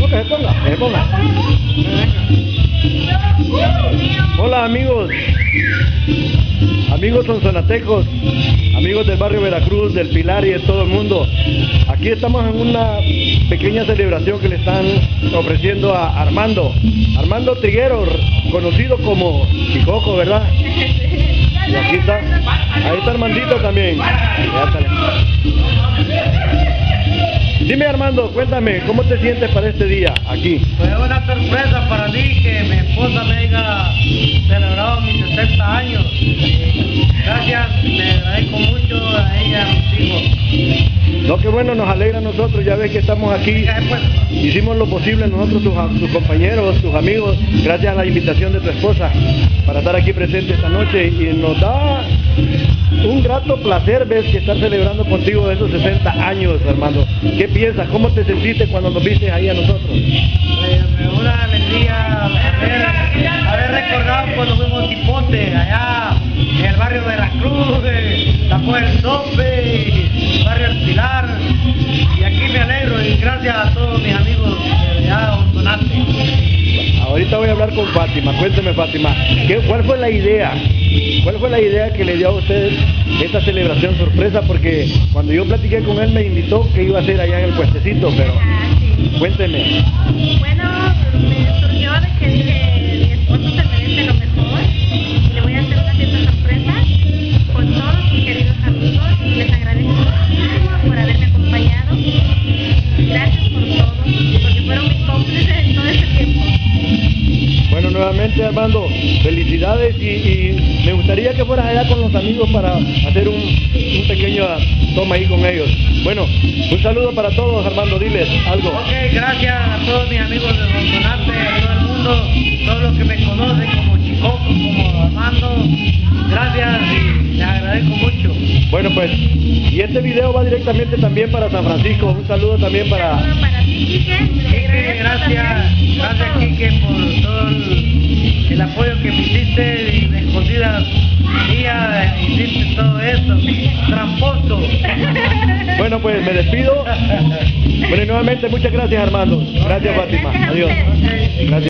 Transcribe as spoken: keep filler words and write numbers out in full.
que se ponga, que se ponga. Hola amigos, amigos sonsonatecos, amigos del barrio Veracruz, del Pilar y de todo el mundo. Aquí estamos en una pequeña celebración que le están ofreciendo a Armando, Armando Triguero, conocido como Chicoco, ¿verdad? Y aquí está, ahí está Armandito también. Dime Armando, cuéntame, ¿cómo te sientes para este día aquí? Fue una sorpresa para mí que mi esposa me haya celebrado mis sesenta años. Gracias, me agradezco mucho a ella, a mis hijos. No, qué bueno, nos alegra a nosotros, ya ves que estamos aquí, hicimos lo posible nosotros, tus, tus compañeros, tus amigos, gracias a la invitación de tu esposa, para estar aquí presente esta noche, y nos da un grato placer, ves, que estar celebrando contigo esos sesenta años, Armando. ¿Qué piensas? ¿Cómo te sentiste cuando nos viste ahí a nosotros? Pues, una alegría haber, haber recordado cuando fuimos Tipote, allá en el barrio Veracruz, la Puerta del Sope, barrio El Pilar, y aquí me alegro y gracias a todos mis amigos de allá Sonsonate. Ahorita voy a hablar con Fátima. Cuénteme, Fátima, ¿qué, ¿cuál fue la idea? ¿Cuál fue la idea que le dio a ustedes esta celebración sorpresa? Porque cuando yo platiqué con él me invitó que iba a hacer allá en el puestecito, pero Ah, sí. cuénteme. Bueno, me surgió de que dije, mi esposo se merece lo mejor y le voy a hacer una fiesta sorpresa con todos mis queridos amigos. Les agradezco muchísimo por haberme acompañado. Gracias por todo, porque fueron mis cómplices en todo ese tiempo. Bueno, nuevamente Armando, felicidades y, y me gustaría que fueras allá con los amigos para hacer un, un pequeño toma ahí con ellos. Bueno, un saludo para todos, Armando, diles algo. Ok, gracias a todos mis amigos de Sonsonate, a todo el mundo, todos los que me conocen como Chicoco, como Armando, gracias y les agradezco mucho. Bueno, pues, y este video va directamente también para San Francisco. Un saludo también para... Un saludo para ti, Quique. Quique, gracias, gracias Quique por todo el, el apoyo que me hiciste y de escondidas mías, hiciste todo eso, tramposo. Bueno, pues me despido. Bueno, y nuevamente muchas gracias, Armando. Gracias, Fátima. Adiós. Gracias.